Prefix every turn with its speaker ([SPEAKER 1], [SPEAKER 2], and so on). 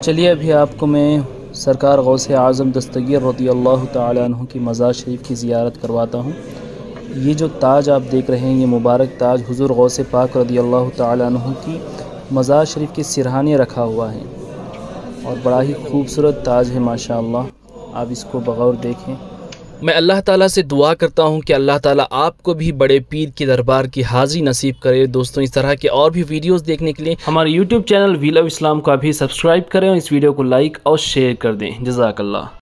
[SPEAKER 1] चलिए अभी आपको मैं सरकार गौसे आज़म दस्तगीर रज़ियल्लाहु ताला अन्हु की मज़ार शरीफ की ज़ियारत करवाता हूँ। ये जो ताज आप देख रहे हैं, ये मुबारक ताज हुज़ूर गौसे पाक रज़ियल्लाहु ताला अन्हु की मज़ार शरीफ के सिरहाने रखा हुआ है और बड़ा ही खूबसूरत ताज है माशाअल्लाह। आप इसको बगौर देखें। मैं अल्लाह ताला से दुआ करता हूँ कि अल्लाह ताला आपको भी बड़े पीर की दरबार की हाज़िरी नसीब करे। दोस्तों, इस तरह के और भी वीडियोस देखने के लिए हमारे YouTube channel wheel of Islam को अभी सब्सक्राइब करें और इस वीडियो को लाइक और शेयर कर दें। जज़ाकल्लाह।